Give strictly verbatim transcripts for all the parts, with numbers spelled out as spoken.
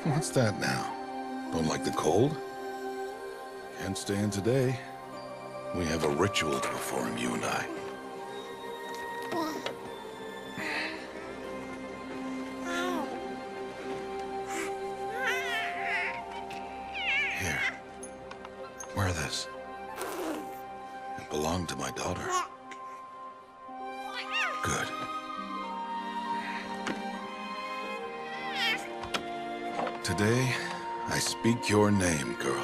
What's that now? Don't like the cold? Can't stay in today. We have a ritual to perform, you and I. Here. Wear this. It belonged to my daughter. Good. Today, I speak your name, girl.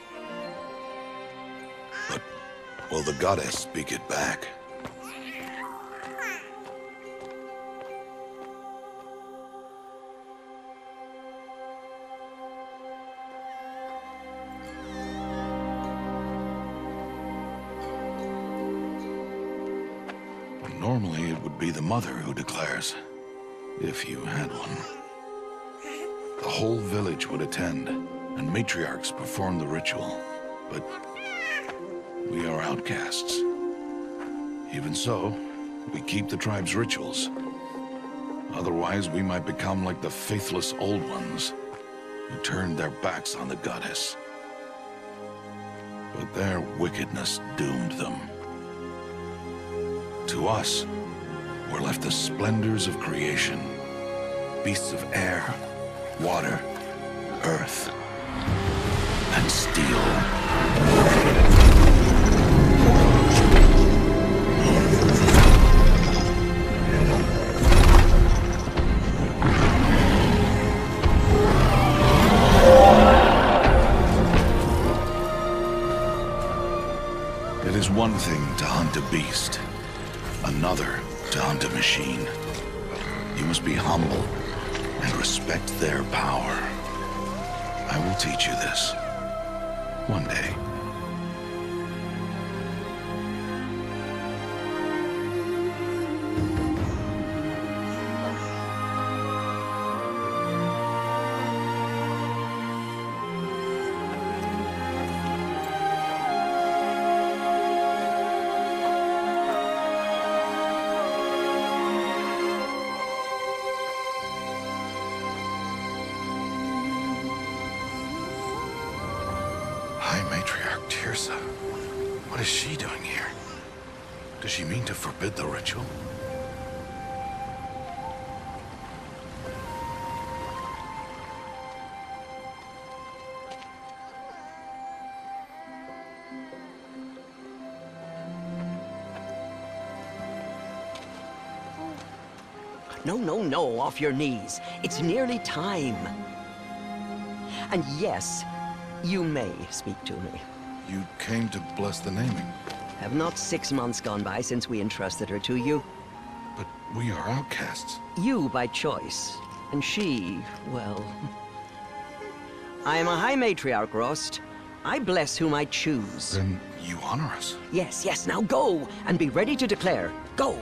But will the goddess speak it back? Normally, it would be the mother who declares, if you had one. The whole village would attend, and matriarchs perform the ritual. But we are outcasts. Even so, we keep the tribe's rituals. Otherwise, we might become like the faithless Old Ones, who turned their backs on the goddess. But their wickedness doomed them. To us, were left the splendors of creation, beasts of air, water, earth, and steel. It is one thing to hunt a beast, another to hunt a machine. You must be humble and respect their power. I will teach you this. One day. High Matriarch Teersa. What is she doing here? Does she mean to forbid the ritual? No, no, no, off your knees. It's nearly time. And yes, you may speak to me. You came to bless the naming. Have not six months gone by since we entrusted her to you? But we are outcasts. You by choice, and she, well... I am a High Matriarch, Rost. I bless whom I choose. Then you honor us. Yes, yes, now go, and be ready to declare. Go!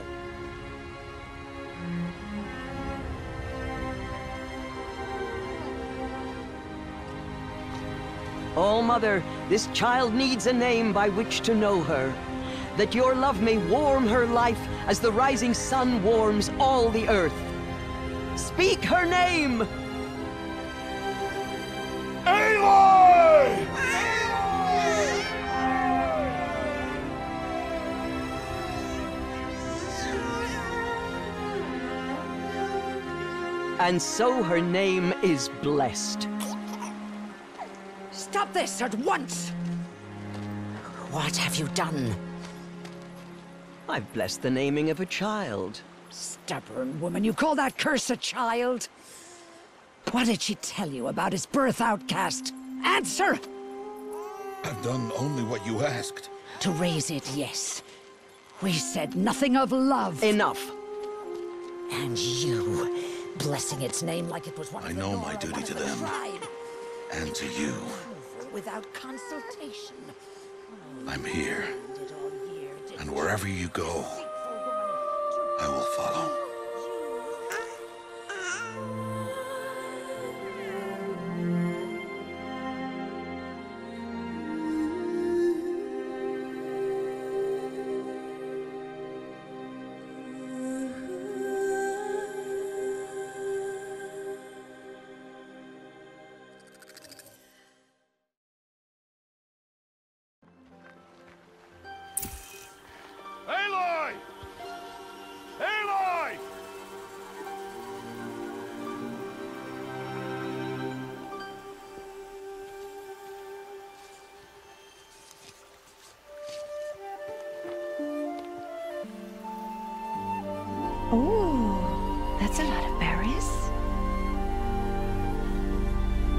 Oh, Mother, this child needs a name by which to know her. That your love may warm her life as the rising sun warms all the earth. Speak her name! Aloy! And so her name is blessed. Stop this at once! What have you done? I've blessed the naming of a child. Stubborn woman, you call that curse a child? What did she tell you about his birth, outcast? Answer! I've done only what you asked. To raise it, yes. We said nothing of love. Enough. And you, blessing its name like it was one I of the know Nora, my duty one to of the them. tribe. And to you. Without consultation. I'm here. And wherever you go, I will follow.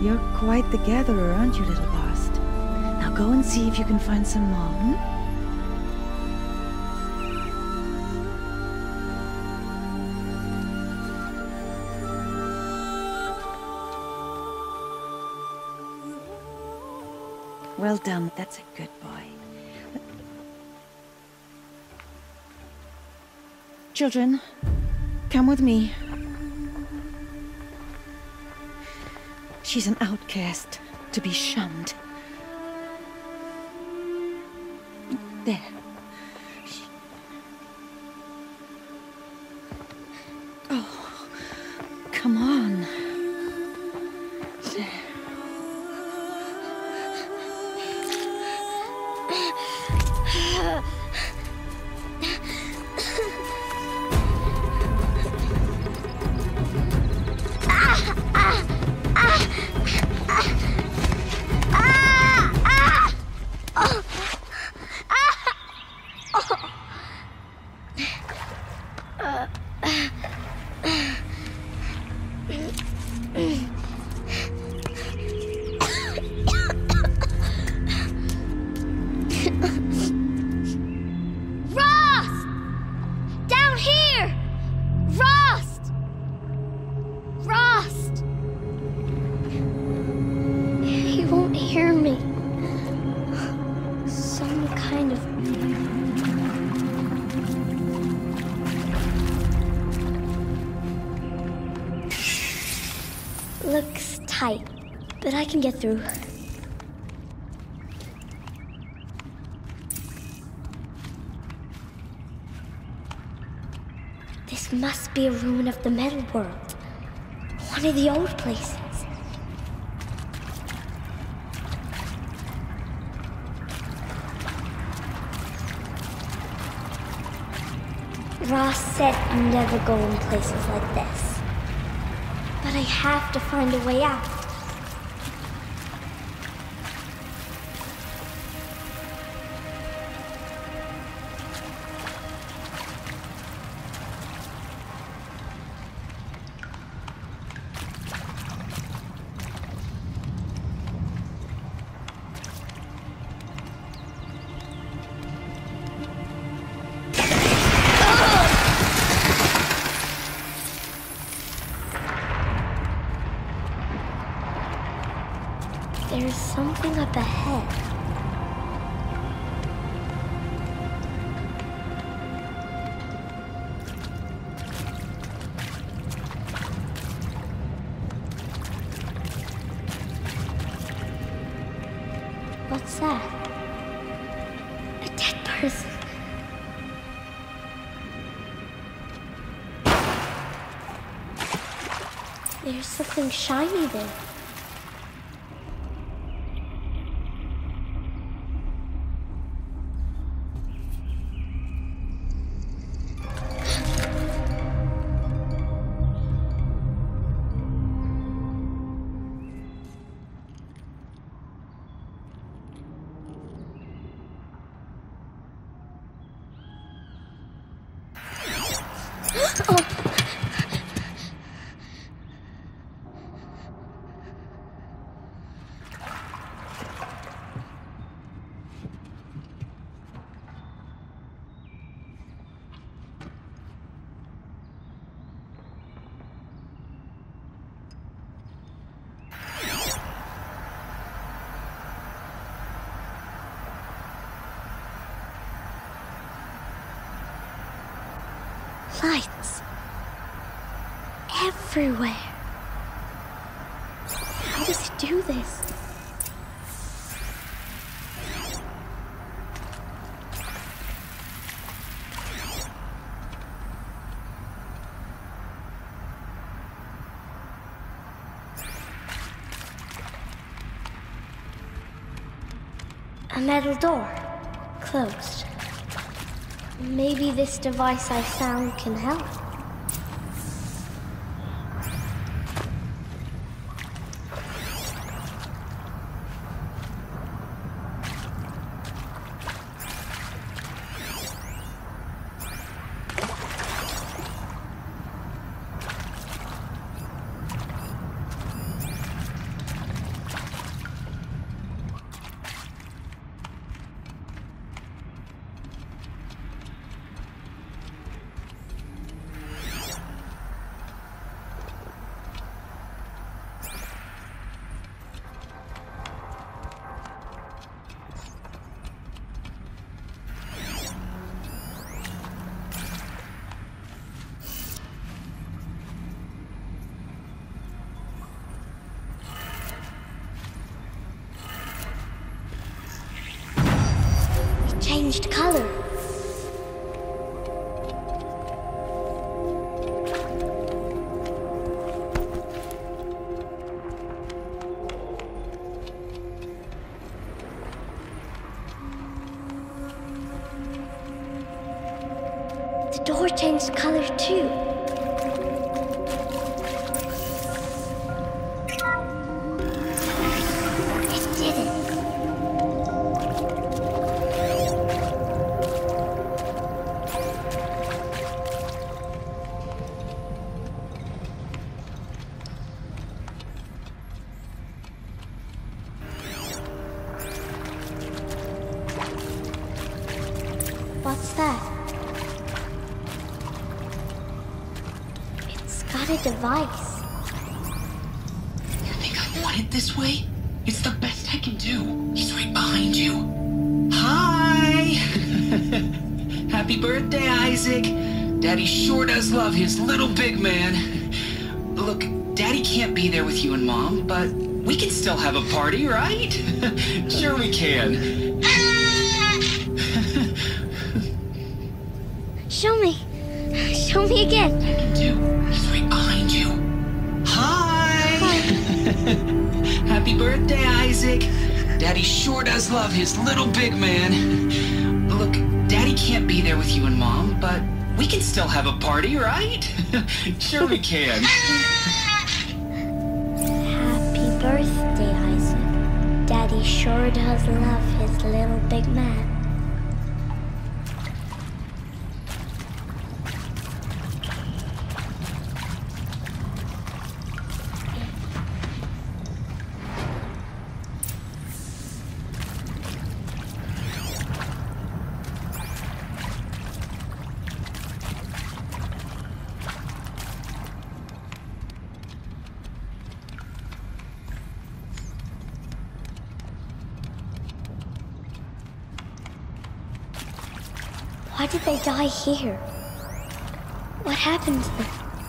You're quite the gatherer, aren't you, little Bast? Now go and see if you can find some more, hmm? Well done. That's a good boy. Children, come with me. She's an outcast, to be shunned. There. She... Oh, come on. There. Looks tight, but I can get through. This must be a ruin of the metal world. One of the old places. Ross said never go in places like this. But I have to find a way out. There's something up ahead. What's that? A dead person. There's something shiny there. Lights. Everywhere. How does it do this? A metal door. Closed. Maybe this device I found can help. changed color. The door changed color too. It did it. What's that? It's got a device. You think I want it this way? It's the best I can do. He's right behind you. Hi! Happy birthday, Isaac. Daddy sure does love his little big man. Look, Daddy can't be there with you and Mom, but we can still have a party, right? Sure we can. Show me. Show me again. I can do. He's right behind you. Hi! Happy birthday, Isaac. Daddy sure does love his little big man. Look, Daddy can't be there with you and Mom, but we can still have a party, right? Sure we can. Happy birthday, Isaac. Daddy sure does love his little big man. Why did they die here? What happened to them?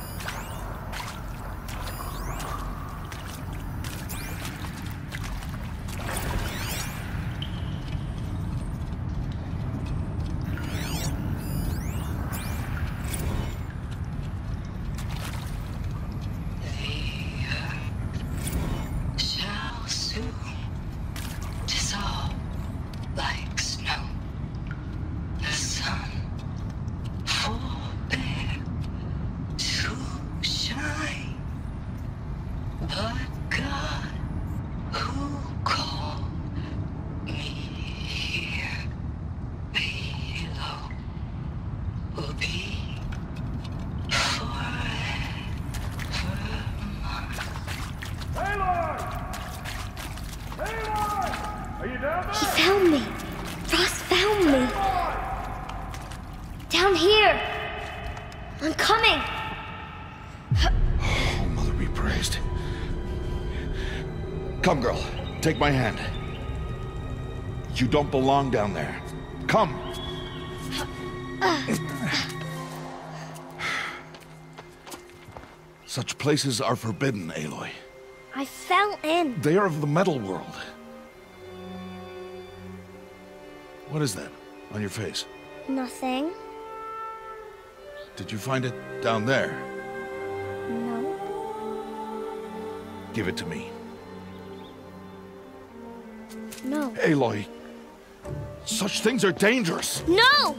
Shall soon dissolve like snow. The sun forbear to shine, but God who called me here below will be forever mine. He found me. Ross found me. Down here. I'm coming. Oh, Mother be praised. Come, girl. Take my hand. You don't belong down there. Come. Such places are forbidden, Aloy. I fell in. They are of the metal world. What is that on your face? Nothing. Did you find it down there? No. Give it to me. No. Aloy, such things are dangerous. No!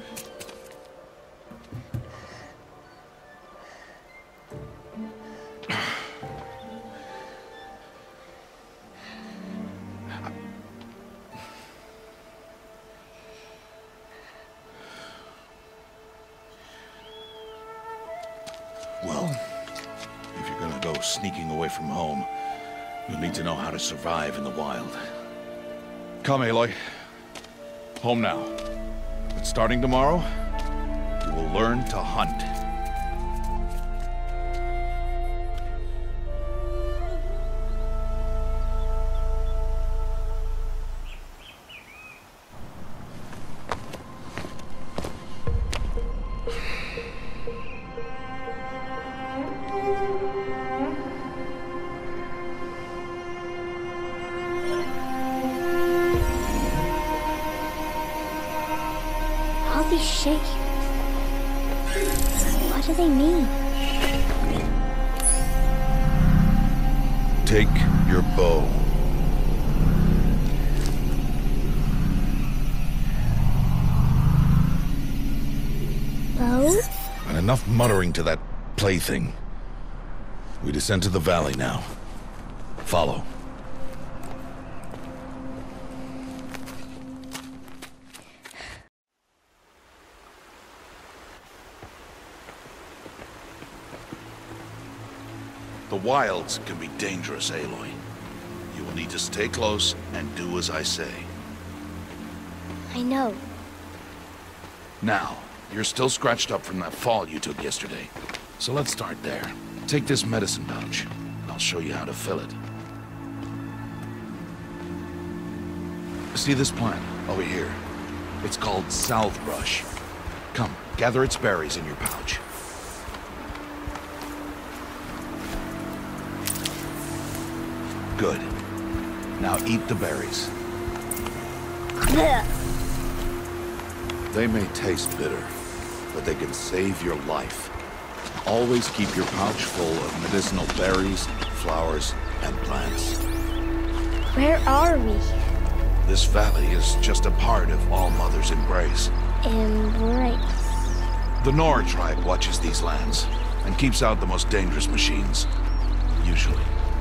Well, if you're gonna go sneaking away from home, you'll need to know how to survive in the wild. Come, Aloy. Home now. But starting tomorrow, you will learn to hunt. shape. What do they mean? Take your bow. Bow? And enough muttering to that plaything. We descend to the valley now. Follow. The wilds can be dangerous, Aloy. You will need to stay close and do as I say. I know. Now, you're still scratched up from that fall you took yesterday. So let's start there. Take this medicine pouch. I'll show you how to fill it. See this plant over here? It's called salve brush. Come, gather its berries in your pouch. Good. Now eat the berries. Blech. They may taste bitter, but they can save your life. Always keep your pouch full of medicinal berries, flowers, and plants. Where are we? This valley is just a part of All Mother's embrace. Embrace. The Nora tribe watches these lands and keeps out the most dangerous machines. Usually.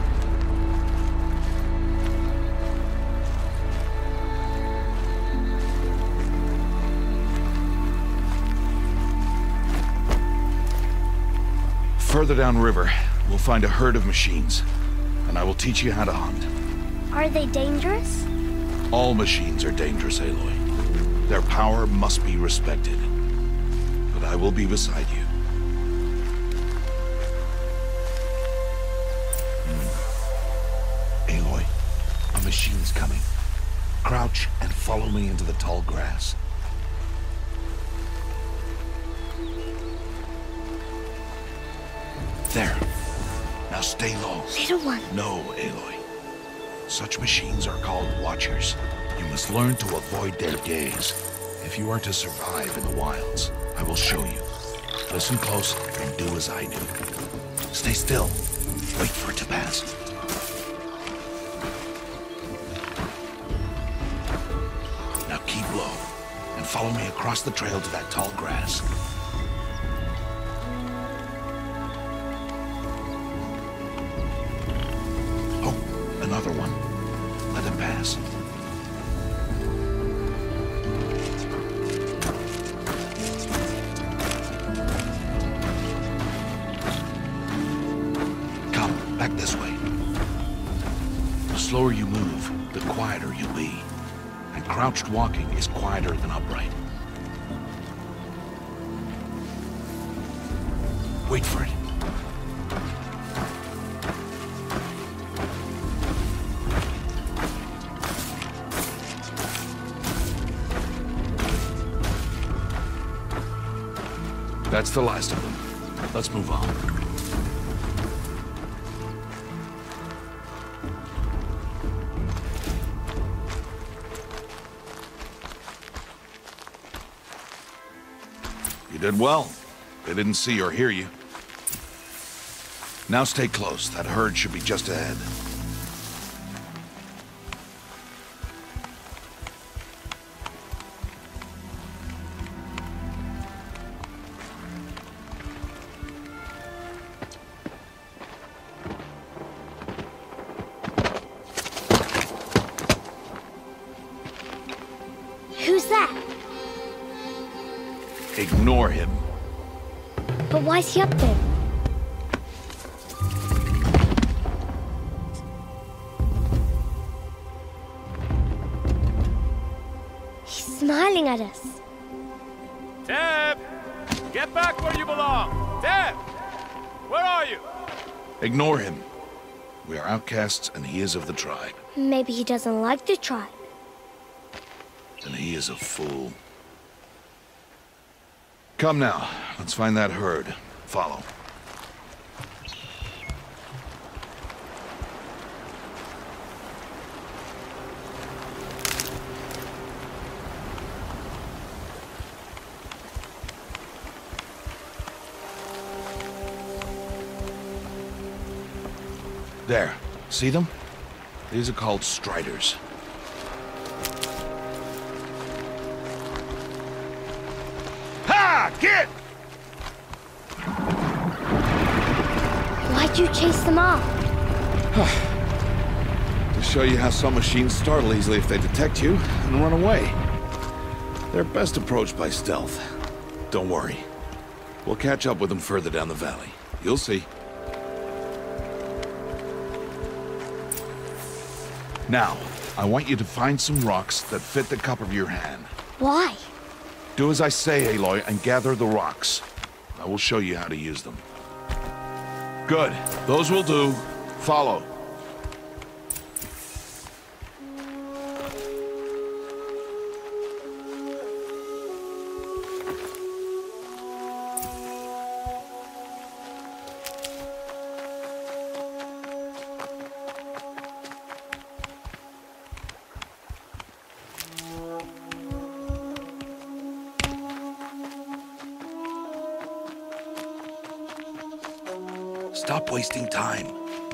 Further downriver, we'll find a herd of machines, and I will teach you how to hunt. Are they dangerous? All machines are dangerous, Aloy. Their power must be respected. But I will be beside you. Hmm. Aloy, a machine's coming. Crouch and follow me into the tall grass. There. Now stay low. Little one. No, Aloy. Such machines are called Watchers. You must learn to avoid their gaze. If you are to survive in the wilds, I will show you. Listen close and do as I do. Stay still. Wait for it to pass. Now keep low and follow me across the trail to that tall grass. Another one. Let him pass. Come, back this way. The slower you move, the quieter you'll be. And crouched walking is quieter than upright. Wait for it. That's the last of them. Let's move on. You did well. They didn't see or hear you. Now stay close. That herd should be just ahead. Who's that? Ignore him. But why's he up there? He's smiling at us. Teb! Get back where you belong! Teb! Where are you? Ignore him. We are outcasts and he is of the tribe. Maybe he doesn't like the tribe. Then he is a fool. Come now, let's find that herd. Follow. There. See them? These are called striders. Ha! Get! Why'd you chase them off? To show you how some machines startle easily if they detect you and run away. They're best approached by stealth. Don't worry. We'll catch up with them further down the valley. You'll see. Now, I want you to find some rocks that fit the cup of your hand. Why? Do as I say, Aloy, and gather the rocks. I will show you how to use them. Good. Those will do. Follow. Stop wasting time.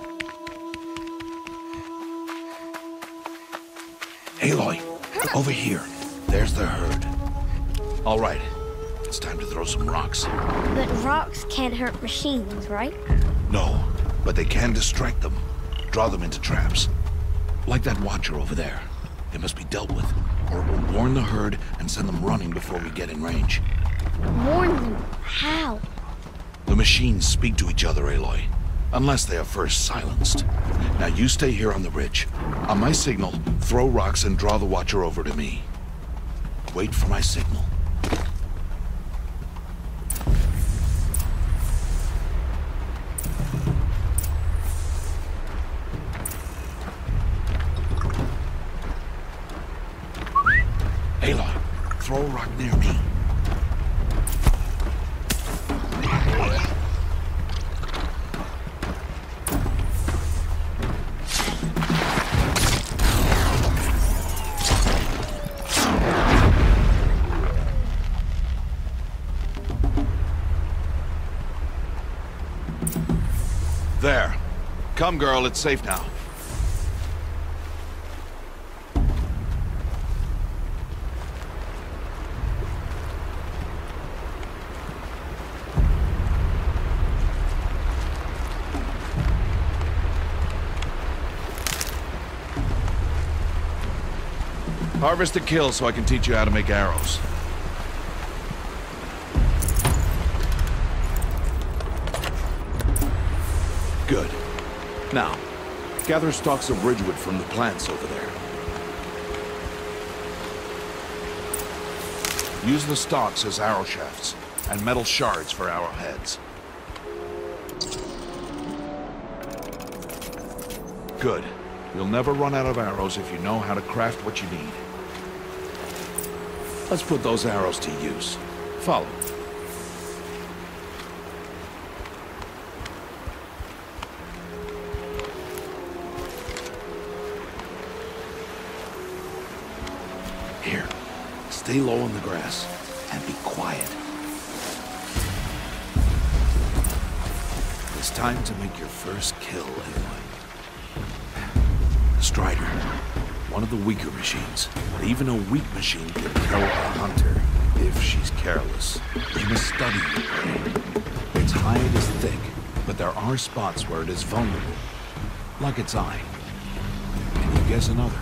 Aloy, over here. There's the herd. All right, it's time to throw some rocks. But rocks can't hurt machines, right? No, but they can distract them. Draw them into traps. Like that watcher over there. It must be dealt with, or it will warn the herd and send them running before we get in range. Warn them? How? The machines speak to each other, Aloy. Unless they are first silenced. Now you stay here on the ridge. On my signal, throw rocks and draw the watcher over to me. Wait for my signal. Aloy, throw a rock near me. There. Come, girl, it's safe now. Harvest a kill so I can teach you how to make arrows. Good. Now, gather stalks of ridgewood from the plants over there. Use the stalks as arrow shafts, and metal shards for arrowheads. Good. You'll never run out of arrows if you know how to craft what you need. Let's put those arrows to use. Follow. Here, stay low on the grass and be quiet. It's time to make your first kill, Aloy. The Strider, one of the weaker machines, but even a weak machine can kill a hunter if she's careless. You must study your prey. Its hide is thick, but there are spots where it is vulnerable, like its eye. Can you guess another?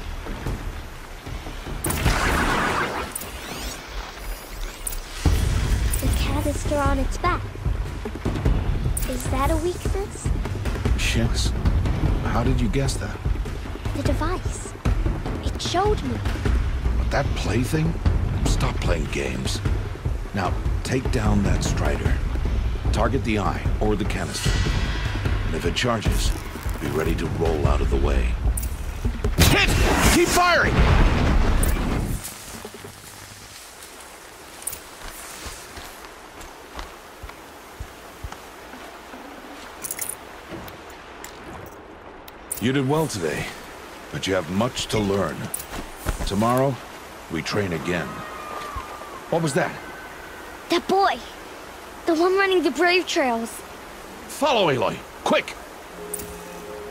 Canister on its back. Is that a weakness? Yes. How did you guess that? The device. It showed me. But that plaything? Stop playing games. Now, take down that Strider. Target the eye or the canister. And if it charges, be ready to roll out of the way. Hit! Keep firing! You did well today, but you have much to learn. Tomorrow, we train again. What was that? That boy! The one running the brave trails. Follow, Aloy! Quick!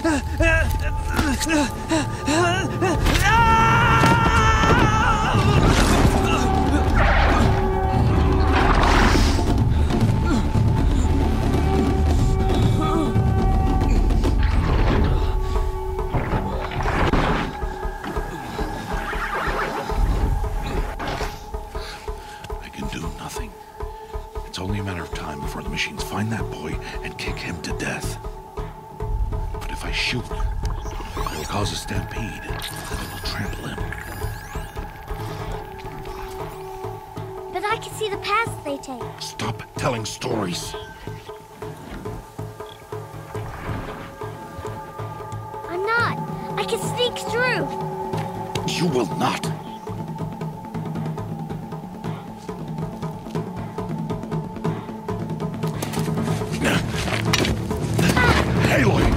It's only a matter of time before the machines find that boy and kick him to death. But if I shoot, it'll cause a stampede, and it will trample him. But I can see the paths they take. Stop telling stories. I'm not. I can sneak through. You will not. Aloy!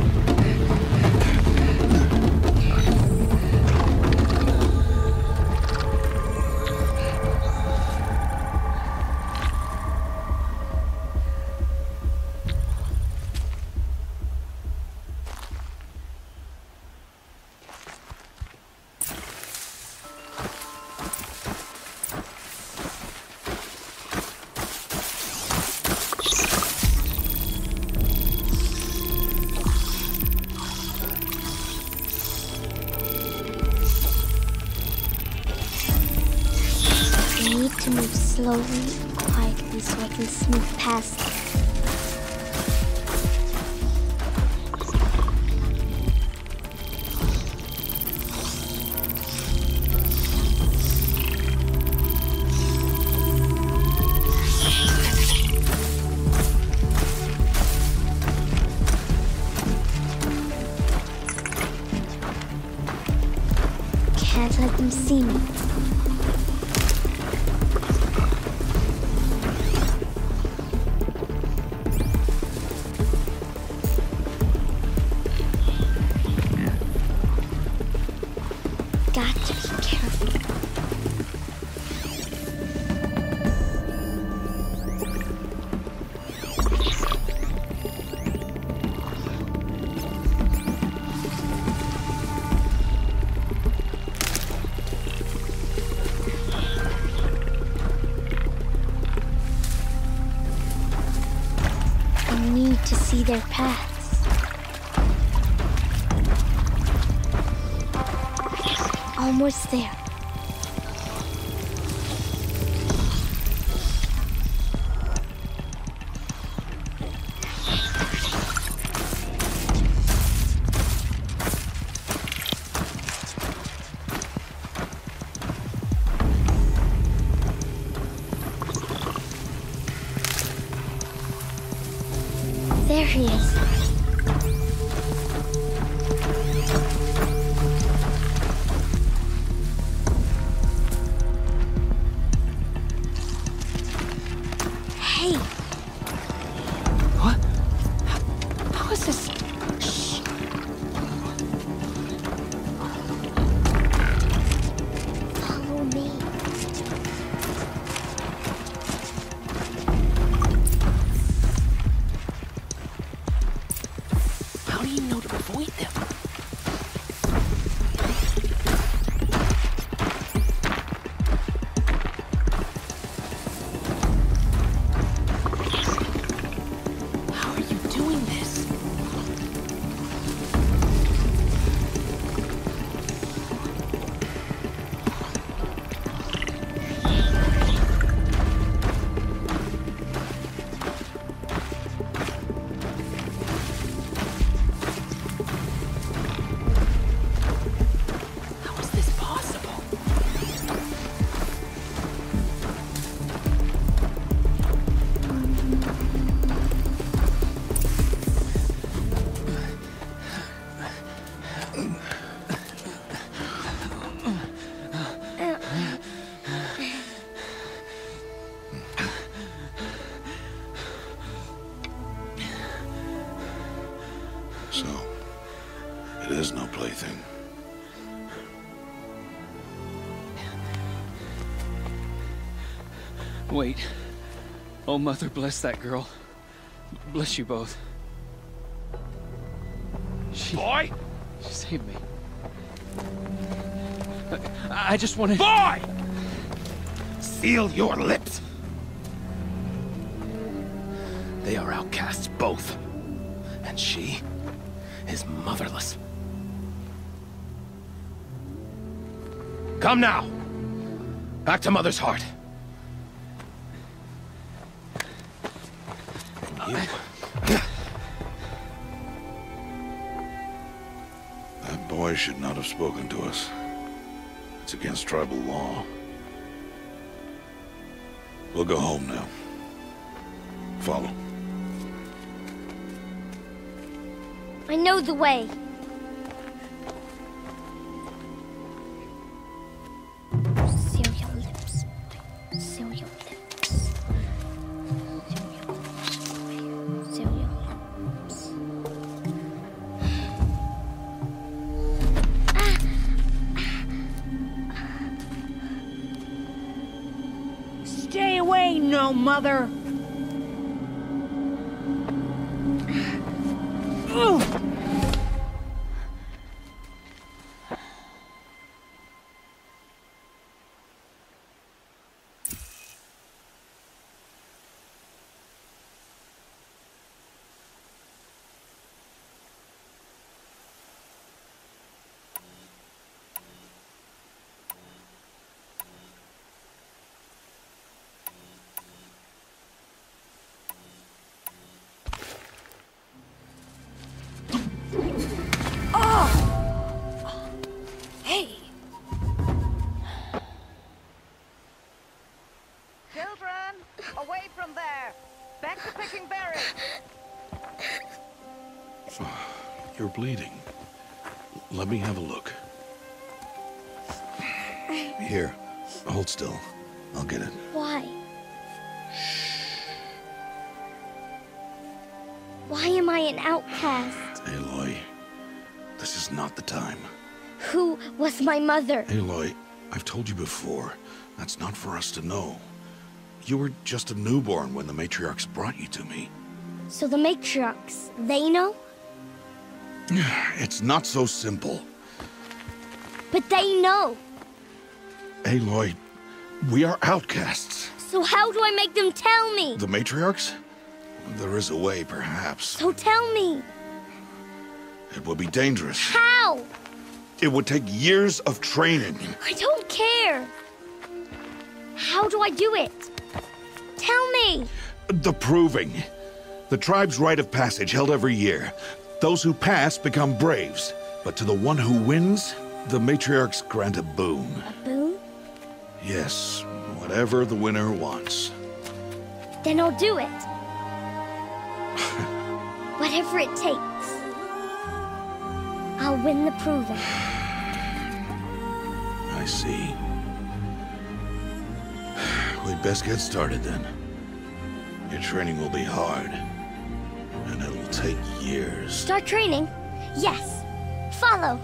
To move slowly and quietly so I can sneak past them. Can't let them see me. Got to be careful. I need to see their paths. Almost there. There he is. Hey! What? How is this? Shh. Follow me. How do you know to avoid them? How are you doing this? How is this possible? So, it is no plaything. Wait. Oh, Mother, bless that girl. Bless you both. She boy! Save me. I, I just wanted... Boy! Seal your lips! They are outcasts, both. And she is motherless. Come now! Back to Mother's heart. And you... That boy should not have spoken to us. It's against tribal law. We'll go home now. Follow. I know the way. Seal your lips. Seal your lips. Seal your lips. Seal your lips. Stay away, no mother! Ugh. Hey! Children, away from there! Back to picking berries! You're bleeding. Let me have a look. Here, hold still. I'll get it. Why? Why am I an outcast? Aloy, this is not the time. Who was my mother? Aloy, I've told you before, that's not for us to know. You were just a newborn when the matriarchs brought you to me. So the matriarchs, they know? It's not so simple. But they know. Aloy, we are outcasts. So how do I make them tell me? The matriarchs? There is a way, perhaps. So tell me. It would be dangerous. How? It would take years of training. I don't care. How do I do it? Tell me. The proving. The tribe's rite of passage held every year. Those who pass become braves. But to the one who wins, the matriarchs grant a boon. A boon? Yes, whatever the winner wants. Then I'll do it. Whatever it takes. I'll win the proving. I see. We'd best get started then. Your training will be hard. And it'll take years. Start training? Yes. Follow.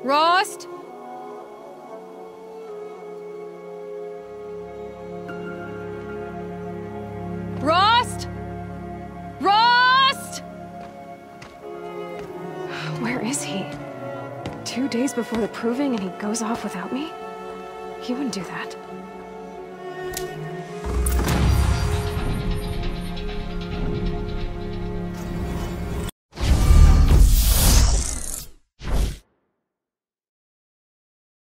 Rost? Rost? Rost? Where is he? Two days before the proving and he goes off without me? He wouldn't do that.